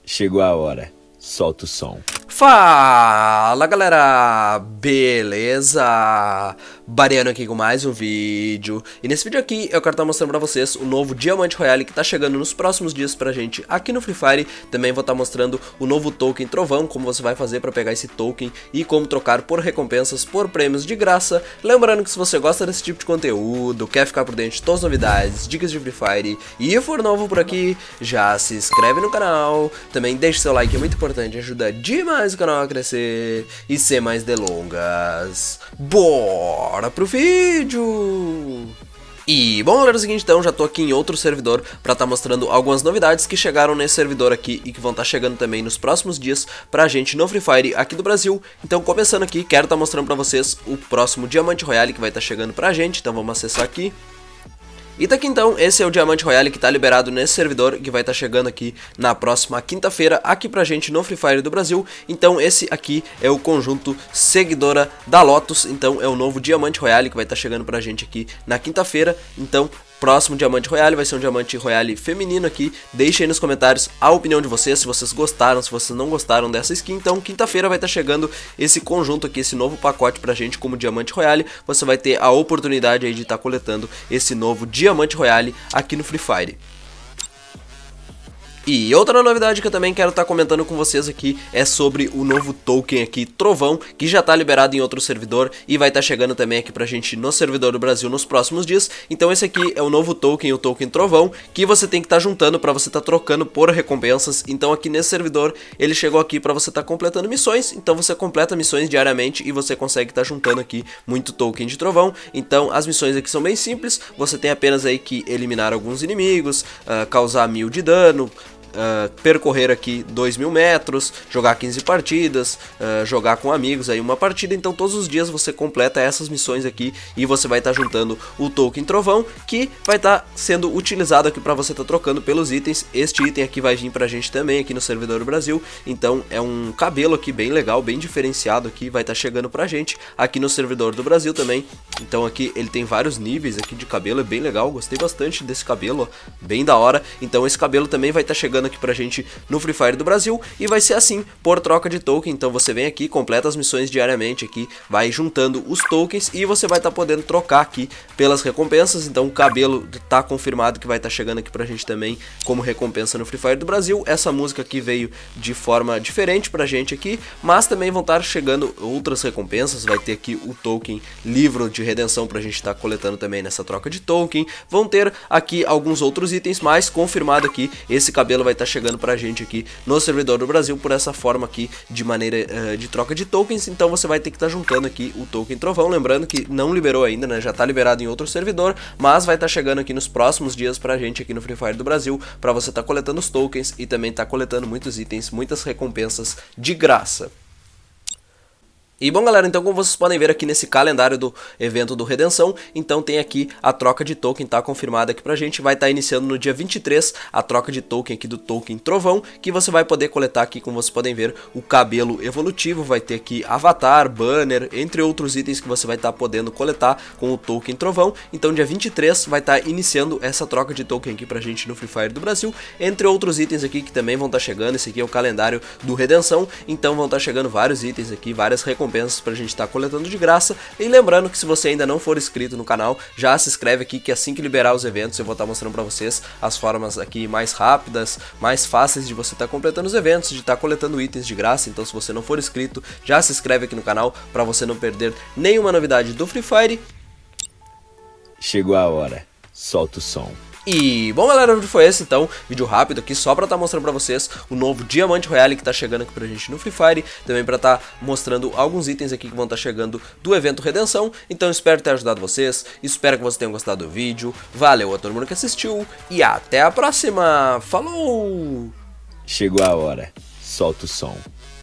Chegou a hora, solta o som. Fala galera, beleza? Bariano aqui com mais um vídeo. E nesse vídeo aqui eu quero estar mostrando pra vocês o novo Diamante Royale que tá chegando nos próximos dias pra gente aqui no Free Fire. Também vou estar mostrando o novo token Trovão, como você vai fazer pra pegar esse token e como trocar por recompensas, por prêmios de graça. Lembrando que se você gosta desse tipo de conteúdo, quer ficar por dentro de todas as novidades, dicas de Free Fire e for novo por aqui, já se inscreve no canal. Também deixe seu like, é muito importante, ajuda demais o canal a crescer. E sem mais delongas, bora pro vídeo! E bom galera, é o seguinte, então já tô aqui em outro servidor pra estar mostrando algumas novidades que chegaram nesse servidor aqui e que vão estar chegando também nos próximos dias pra gente no Free Fire aqui do Brasil. Então começando aqui, quero estar mostrando pra vocês o próximo Diamante Royale que vai estar chegando pra gente, então vamos acessar aqui. E tá aqui então, esse é o Diamante Royale que tá liberado nesse servidor, que vai estar chegando aqui na próxima quinta-feira, aqui pra gente no Free Fire do Brasil. Então esse aqui é o conjunto Seguidora da Lotus, então é o novo Diamante Royale que vai estar chegando pra gente aqui na quinta-feira. Então próximo Diamante Royale vai ser um Diamante Royale feminino aqui. Deixe aí nos comentários a opinião de vocês, se vocês gostaram, se vocês não gostaram dessa skin. Então quinta-feira vai estar chegando esse conjunto aqui, esse novo pacote pra gente como Diamante Royale. Você vai ter a oportunidade aí de estar coletando esse novo Diamante Royale aqui no Free Fire. E outra novidade que eu também quero estar comentando com vocês aqui é sobre o novo token aqui, Trovão, que já está liberado em outro servidor e vai estar chegando também aqui pra gente no servidor do Brasil nos próximos dias. Então esse aqui é o novo token, o token Trovão, que você tem que estar juntando para você estar trocando por recompensas. Então aqui nesse servidor ele chegou aqui para você estar completando missões, então você completa missões diariamente e você consegue estar juntando aqui muito token de Trovão. Então as missões aqui são bem simples, você tem apenas aí que eliminar alguns inimigos, causar 1000 de dano, percorrer aqui 2000 metros, jogar 15 partidas, jogar com amigos aí uma partida. Então todos os dias você completa essas missões aqui e você vai estar juntando o token Trovão, que vai estar sendo utilizado aqui para você estar trocando pelos itens. Este item aqui vai vir pra gente também aqui no servidor do Brasil, então é um cabelo aqui bem legal, bem diferenciado aqui, vai estar chegando pra gente aqui no servidor do Brasil também. Então aqui ele tem vários níveis aqui de cabelo, é bem legal, gostei bastante desse cabelo, ó, bem da hora. Então esse cabelo também vai estar chegando aqui pra gente no Free Fire do Brasil e vai ser assim, por troca de token. Então você vem aqui, completa as missões diariamente aqui, vai juntando os tokens e você vai estar podendo trocar aqui pelas recompensas. Então o cabelo tá confirmado que vai estar chegando aqui pra gente também como recompensa no Free Fire do Brasil. Essa música aqui veio de forma diferente pra gente aqui, mas também vão estar chegando outras recompensas. Vai ter aqui o token Livro de Redenção pra gente estar coletando também nessa troca de token. Vão ter aqui alguns outros itens, mas confirmado aqui, esse cabelo vai estar chegando pra gente aqui no servidor do Brasil por essa forma aqui de maneira de troca de tokens. Então você vai ter que estar juntando aqui o token Trovão, lembrando que não liberou ainda, né, já tá liberado em outro servidor, mas vai estar chegando aqui nos próximos dias pra gente aqui no Free Fire do Brasil, pra você estar coletando os tokens e também estar coletando muitos itens, muitas recompensas de graça. E bom galera, então como vocês podem ver aqui nesse calendário do evento do Redenção, então tem aqui a troca de token, tá confirmada aqui pra gente, vai estar iniciando no dia 23 a troca de token aqui do token Trovão, que você vai poder coletar aqui, como vocês podem ver, o cabelo evolutivo, vai ter aqui avatar, banner, entre outros itens que você vai estar podendo coletar com o token Trovão. Então dia 23 vai estar iniciando essa troca de token aqui pra gente no Free Fire do Brasil, entre outros itens aqui que também vão estar chegando. Esse aqui é o calendário do Redenção, então vão estar chegando vários itens aqui, várias recompensas pra gente estar coletando de graça. E lembrando que se você ainda não for inscrito no canal, já se inscreve aqui, que assim que liberar os eventos eu vou estar mostrando pra vocês as formas aqui mais rápidas, mais fáceis de você estar completando os eventos, de estar coletando itens de graça. Então se você não for inscrito, já se inscreve aqui no canal pra você não perder nenhuma novidade do Free Fire. Chegou a hora, solta o som. E bom galera, o vídeo foi esse então, vídeo rápido aqui só pra estar mostrando pra vocês o novo Diamante Royale que tá chegando aqui pra gente no Free Fire. Também pra estar mostrando alguns itens aqui que vão estar chegando do evento Redenção. Então espero ter ajudado vocês, espero que vocês tenham gostado do vídeo. Valeu a todo mundo que assistiu e até a próxima, falou! Chegou a hora, solta o som.